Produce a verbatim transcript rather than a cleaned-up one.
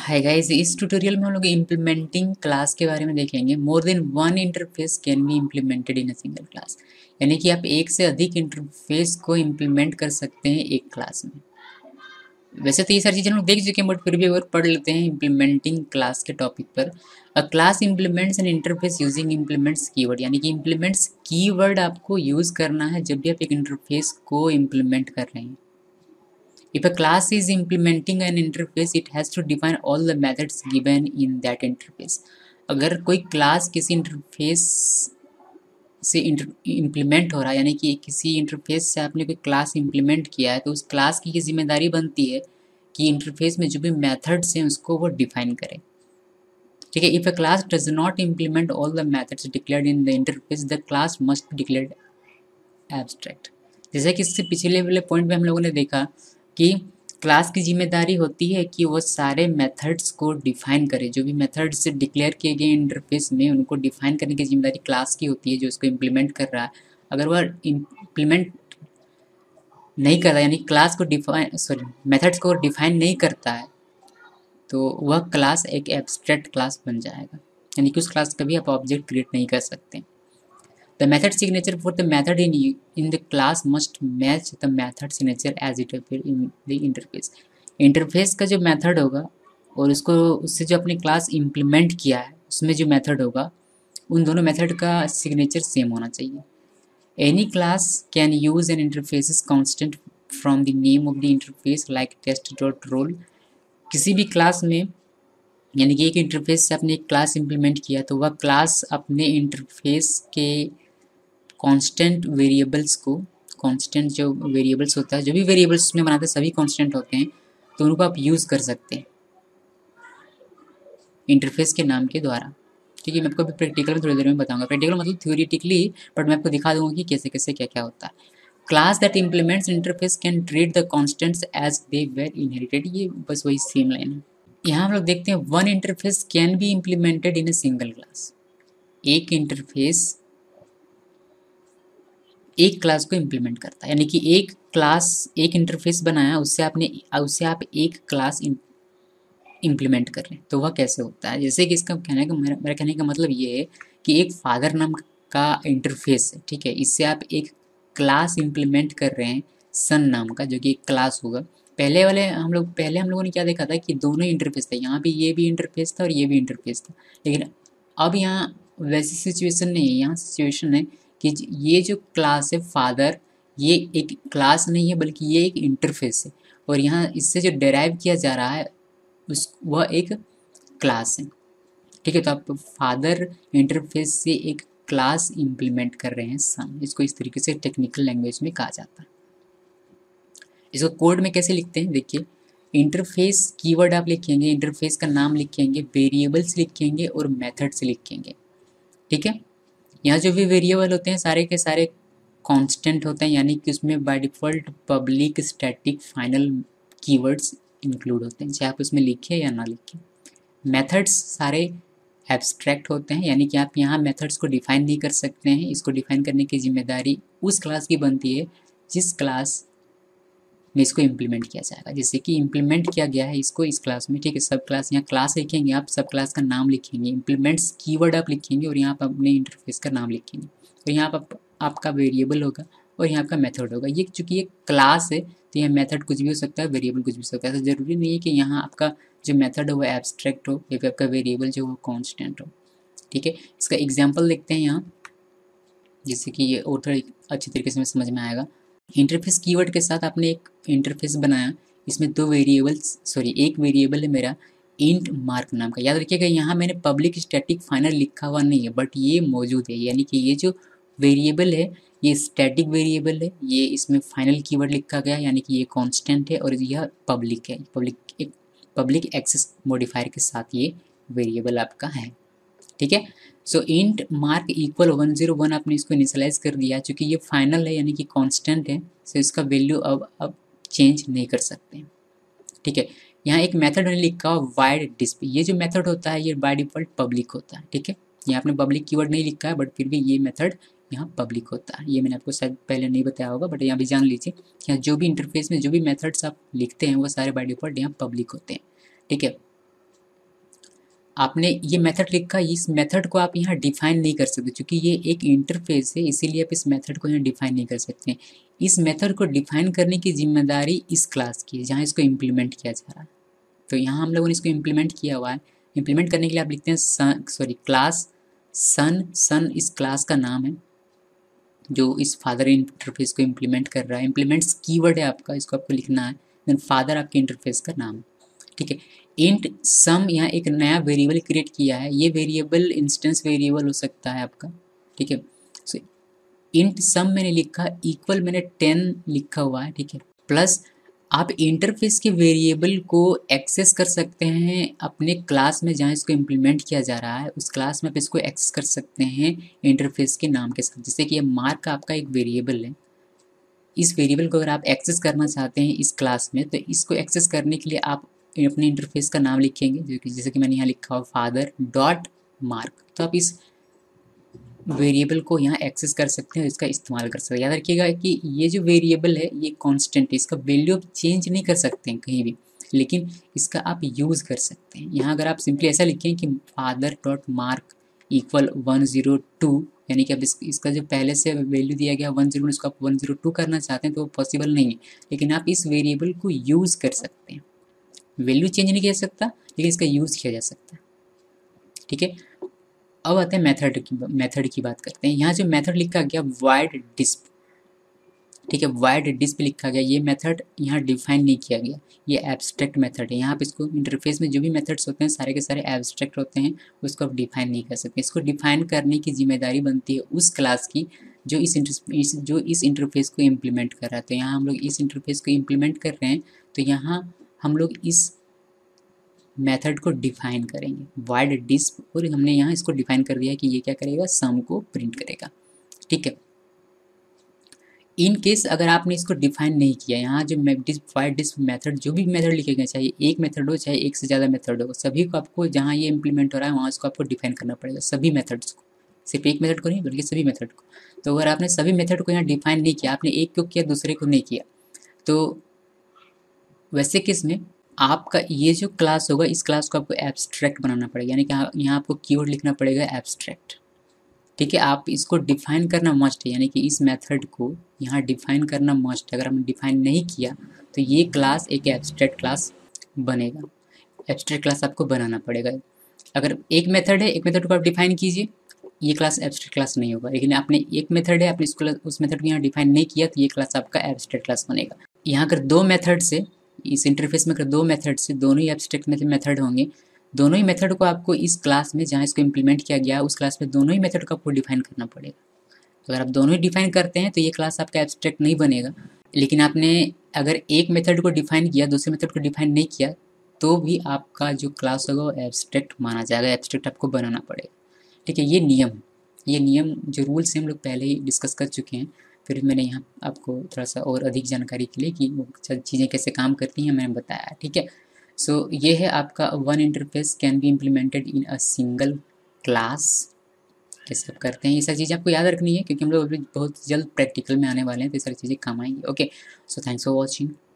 Hi guys, इस tutorial में हम लोग इम्प्लीमेंटिंग क्लास के बारे में देखेंगे। More than one interface can be implemented in a single class, यानी कि आप एक से अधिक इंटरफेस को इम्प्लीमेंट कर सकते हैं एक क्लास में। वैसे तो ये सारी चीज़ें हम लोग देख चुके हैं, बट फिर भी एक बार पढ़ लेते हैं इम्प्लीमेंटिंग क्लास के टॉपिक पर। A class implements an interface using implements keyword, यानी कि इम्प्लीमेंट्स कीवर्ड आपको यूज़ करना है जब भी आप एक इंटरफेस को इम्प्लीमेंट कर रहे हैं। If a class is implementing an interface, it has to define all the methods given in that interface. अगर कोई क्लास किसी इंटरफेस से इम्प्लीमेंट हो रहा है, यानी कि किसी इंटरफेस से आपने कोई क्लास इम्प्लीमेंट किया है, तो उस क्लास की जिम्मेदारी बनती है कि इंटरफेस में जो भी मेथड्स हैं उसको वो डिफाइन करे। ठीक है, if a class does not implement all the methods declared in the interface, the class must be declared abstract. जैसे कि इससे पिछले वाले पॉइंट में हम लोगों ने देखा कि क्लास की जिम्मेदारी होती है कि वो सारे मेथड्स को डिफाइन करे। जो भी मेथड्स डिक्लेयर किए गए इंटरफेस में, उनको डिफाइन करने की जिम्मेदारी क्लास की होती है जो उसको इम्प्लीमेंट कर रहा है। अगर वह इम्प्लीमेंट नहीं कर रहा, यानी क्लास को डिफाइन सॉरी मेथड्स को डिफाइन नहीं करता है, तो वह क्लास एक एब्स्ट्रैक्ट क्लास बन जाएगा, यानी कि उस क्लास का भी आप ऑब्जेक्ट क्रिएट नहीं कर सकते। The method signature for the method in in the class must match the method signature as it appear in the interface. Interface का जो मेथड होगा और उसको उससे जो अपनी क्लास इम्प्लीमेंट किया है उसमें जो मेथड होगा, उन दोनों मेथड का सिग्नेचर सेम होना चाहिए। Any class can use an interface constant from the name of the interface like test dot role. किसी भी क्लास में, यानी कि एक इंटरफेस से आपने एक क्लास इम्प्लीमेंट किया, तो वह क्लास अपने इंटरफेस के कांस्टेंट वेरिएबल्स को, कांस्टेंट जो वेरिएबल्स होता है, जो भी वेरिएबल्स उसमें बनाते हैं सभी कांस्टेंट होते हैं, तो उनको आप यूज़ कर सकते हैं इंटरफेस के नाम के द्वारा। ठीक है, मैं आपको अभी प्रैक्टिकल में थोड़ी देर में बताऊंगा। प्रैक्टिकल मतलब थ्योरेटिकली, बट मैं आपको दिखा दूंगा कि कैसे कैसे क्या क्या होता है। Class that implements interface can treat the constants as they were inherited. ये बस वही सेम लाइन है। यहाँ हम लोग देखते हैं one interface can be implemented in a single class. एक इंटरफेस एक क्लास को इम्प्लीमेंट करता है, यानी कि एक क्लास, एक इंटरफेस बनाया, उससे आपने उससे आप एक क्लास इम्प्लीमेंट कर रहे हैं। तो वह कैसे होता है? जैसे कि इसका कहने का मेरा मेरा कहने का मतलब ये है कि एक फादर नाम का इंटरफेस है, ठीक है, इससे आप एक क्लास इम्प्लीमेंट कर रहे हैं सन नाम का, जो कि एक क्लास होगा। पहले वाले हम लोग पहले हम लोगों ने क्या देखा था कि दोनों इंटरफेस था, यहाँ भी ये भी इंटरफेस था और ये भी इंटरफेस था। लेकिन अब यहाँ वैसी सिचुएशन नहीं है। यहाँ सिचुएशन है कि ये जो क्लास है फादर, ये एक क्लास नहीं है बल्कि ये एक इंटरफेस है, और यहाँ इससे जो डेराइव किया जा रहा है उस वह एक क्लास है। ठीक है, तो आप फादर इंटरफेस से एक क्लास इम्प्लीमेंट कर रहे हैं सन। इसको इस तरीके से टेक्निकल लैंग्वेज में कहा जाता है। इसको कोड में कैसे लिखते हैं, देखिए, इंटरफेस कीवर्ड आप लिखेंगे, इंटरफेस का नाम लिखेंगे, वेरिएबल्स लिखेंगे और मेथड्स लिखेंगे। ठीक है, यहाँ जो भी वेरिएबल होते हैं सारे के सारे कांस्टेंट होते हैं, यानी कि उसमें by default public, static, final keywords include होते हैं, चाहे आप उसमें लिखें या ना लिखें। मेथड्स सारे एब्स्ट्रैक्ट होते हैं, यानी कि आप यहाँ मेथड्स को डिफाइन नहीं कर सकते हैं। इसको डिफाइन करने की जिम्मेदारी उस क्लास की बनती है जिस क्लास में इसको इम्प्लीमेंट किया जाएगा। जैसे कि इम्प्लीमेंट किया गया है इसको इस क्लास में, ठीक है, सब क्लास, यहाँ क्लास लिखेंगे आप, सब क्लास का नाम लिखेंगे, इम्प्लीमेंट्स कीवर्ड आप लिखेंगे और यहाँ पर अपने इंटरफेस का नाम लिखेंगे, और यहाँ पर आपका वेरिएबल होगा और यहाँ आपका मेथड होगा। ये चूँकि ये क्लास है तो यह मेथड कुछ भी हो सकता है, वेरिएबल कुछ भी हो सकता है। ऐसा ज़रूरी नहीं है कि यहाँ आपका जो मेथड हो वो एब्स्ट्रैक्ट हो या फिर आपका वेरिएबल जो वो कॉन्स्टेंट हो। ठीक है, इसका एग्जाम्पल देखते हैं यहाँ, जिससे कि ये और थोड़ा अच्छी तरीके से समझ में आएगा। इंटरफेस कीवर्ड के साथ आपने एक इंटरफेस बनाया, इसमें दो वेरिएबल्स, सॉरी एक वेरिएबल है मेरा इंट मार्क नाम का। याद रखिएगा यहाँ मैंने पब्लिक, स्टैटिक, फाइनल लिखा हुआ नहीं है, बट ये मौजूद है, यानी कि ये जो वेरिएबल है ये स्टैटिक वेरिएबल है, ये इसमें फाइनल कीवर्ड लिखा गया, यानी कि ये कांस्टेंट है, और यह पब्लिक है, पब्लिक एक पब्लिक एक्सेस मॉडिफायर के साथ ये वेरिएबल आपका है। ठीक है, so int mark equal one zero one आपने इसको इनिशियलाइज कर दिया, चूँकि ये फाइनल है यानी कि कांस्टेंट है, सो इसका वैल्यू अब अब चेंज नहीं कर सकते। ठीक है, यहाँ एक मेथड मैंने लिखा हुआ वाइड डिस्प्ले। ये जो मेथड होता है ये बाय डिफॉल्ट पब्लिक होता है। ठीक है, यहाँ आपने पब्लिक कीवर्ड नहीं लिखा है, बट फिर भी ये मेथड यहाँ पब्लिक होता है। ये मैंने आपको शायद पहले नहीं बताया होगा, बट यहाँ भी जान लीजिए, यहाँ जो भी इंटरफेस में जो भी मेथड्स आप लिखते हैं वो सारे बाय डिफॉल्ट यहाँ पब्लिक होते हैं। ठीक है, आपने ये मेथड लिखा, इस मेथड को आप यहाँ डिफाइन नहीं कर सकते क्योंकि ये एक इंटरफेस है, इसीलिए आप इस मेथड को यहाँ डिफाइन नहीं कर सकते। इस मेथड को डिफाइन करने की जिम्मेदारी इस क्लास की है जहाँ इसको इम्प्लीमेंट किया जा रहा है। तो यहाँ हम लोगों ने इसको इम्प्लीमेंट किया हुआ है। इम्प्लीमेंट करने के लिए आप लिखते हैं सन, सॉरी क्लास सन। सन इस क्लास का नाम है जो इस फादर इंटरफेस को इम्प्लीमेंट कर रहा है। इम्प्लीमेंट्स कीवर्ड है आपका, इसको आपको लिखना है। देन फादर आपके इंटरफेस का नाम है, ठीक है। इंट सम यहाँ एक नया वेरिएबल क्रिएट किया है, ये वेरिएबल इंस्टेंस वेरिएबल हो सकता है आपका, ठीक है। सो इंट सम मैंने लिखा, इक्वल मैंने टेन लिखा हुआ है, ठीक है। प्लस आप इंटरफेस के वेरिएबल को एक्सेस कर सकते हैं अपने क्लास में जहाँ इसको इम्प्लीमेंट किया जा रहा है, उस क्लास में आप इसको एक्सेस कर सकते हैं इंटरफेस के नाम के साथ। जैसे कि ये मार्क आपका एक वेरिएबल है, इस वेरिएबल को अगर आप एक्सेस करना चाहते हैं इस क्लास में, तो इसको एक्सेस करने के लिए आप अपने इंटरफेस का नाम लिखेंगे, जो कि जैसे कि मैंने यहाँ लिखा हुआ फादर डॉट मार्क। तो आप इस वेरिएबल को यहाँ एक्सेस कर सकते हैं, इसका इस्तेमाल कर सकते हैं। याद रखिएगा कि ये जो वेरिएबल है ये कांस्टेंट है, इसका वैल्यू आप चेंज नहीं कर सकते हैं कहीं भी, लेकिन इसका आप यूज़ कर सकते हैं। यहाँ अगर आप सिंपली ऐसा लिखें कि father dot mark equal one zero two, यानी कि अब इस, इसका जो पहले से वैल्यू दिया गया वन जीरो, इसको आप वन ज़ीरो टू करना चाहते हैं तो वो पॉसिबल नहीं है, लेकिन आप इस वेरिएबल को यूज़ कर सकते हैं। वैल्यू चेंज नहीं किया जा सकता, लेकिन इसका यूज़ किया जा सकता है, ठीक है। अब आते हैं मेथड की मेथड की बात करते हैं। यहाँ जो मेथड लिखा गया वाइड डिस्प, ठीक है, वाइड डिस्प लिखा गया, ये मेथड यहाँ डिफाइन नहीं किया गया, ये एब्स्ट्रैक्ट मेथड है। यहाँ पे इसको इंटरफेस में जो भी मेथड्स होते हैं सारे के सारे एब्स्ट्रैक्ट होते हैं, उसको आप डिफाइन नहीं कर सकते। इसको डिफाइन करने की जिम्मेदारी बनती है उस क्लास की जो इस, इस जो इस इंटरफेस को इम्प्लीमेंट कर रहा है। तो यहाँ हम लोग इस इंटरफेस को इम्प्लीमेंट कर रहे हैं, तो यहाँ हम लोग इस मेथड को डिफाइन करेंगे वाइड डिस्प, और हमने यहाँ इसको डिफाइन कर दिया कि ये क्या करेगा, सम को प्रिंट करेगा, ठीक है। इन केस अगर आपने इसको डिफाइन नहीं किया, यहाँ जो वाइड डिस्प मेथड, जो भी मेथड लिखेगा, चाहे एक मेथड हो चाहे एक से ज़्यादा मेथड हो, सभी को आपको जहाँ ये इम्प्लीमेंट हो रहा है वहाँ इसको आपको डिफाइन करना पड़ेगा, सभी मेथड्स को, सिर्फ एक मेथड को नहीं बल्कि सभी मेथड को। तो अगर आपने सभी मेथड को यहाँ डिफाइन नहीं किया, आपने एक को किया दूसरे को नहीं किया, तो वैसे केस में आपका ये जो क्लास होगा, इस क्लास को आपको एब्स्ट्रैक्ट बनाना पड़ेगा, यानी कि यहाँ आपको कीवर्ड लिखना पड़ेगा एब्स्ट्रैक्ट, ठीक है। आप इसको डिफाइन करना मस्ट है, यानी कि इस मेथड को यहाँ डिफाइन करना मस्ट है। अगर हमने डिफाइन नहीं किया तो ये क्लास एक एब्स्ट्रैक्ट क्लास बनेगा, एब्स्ट्रैक्ट क्लास आपको बनाना पड़ेगा। अगर एक मेथड है, एक मेथड को आप डिफाइन कीजिए, ये क्लास एब्स्ट्रैक्ट क्लास नहीं होगा, लेकिन आपने एक मेथड है, आपने इसको उस मेथड को यहाँ डिफाइन नहीं किया तो ये क्लास आपका एब्स्ट्रैक्ट क्लास बनेगा। यहाँ अगर दो मेथड से, इस इंटरफेस में अगर दो मेथड से, दोनों ही एब्स्ट्रैक्ट मेथड होंगे, दोनों ही मेथड को आपको इस क्लास में जहाँ इसको इम्प्लीमेंट किया गया उस क्लास में दोनों ही मेथड को आपको डिफाइन करना पड़ेगा। तो अगर आप दोनों ही डिफाइन करते हैं तो ये क्लास आपका एब्स्ट्रैक्ट नहीं बनेगा, लेकिन आपने अगर एक मेथड को डिफाइन किया दूसरे मेथड को डिफाइन नहीं किया तो भी आपका जो क्लास होगा वो एब्स्ट्रैक्ट माना जाएगा, एब्स्ट्रैक्ट आपको बनाना पड़ेगा, ठीक है। ये नियम ये नियम जो रूल्स हैं हम लोग पहले ही डिस्कस कर चुके हैं, फिर मैंने यहाँ आपको थोड़ा सा और अधिक जानकारी के लिए कि वो चीज़ें कैसे काम करती हैं मैंने बताया, ठीक है। सो so, ये है आपका one interface can be implemented in a single class, कैसे आप करते हैं। ये सारी चीज़ें आपको याद रखनी है क्योंकि हम लोग अभी बहुत जल्द प्रैक्टिकल में आने वाले हैं, तो ये सारी चीज़ें काम आएंगी। Okay, so thanks for watching.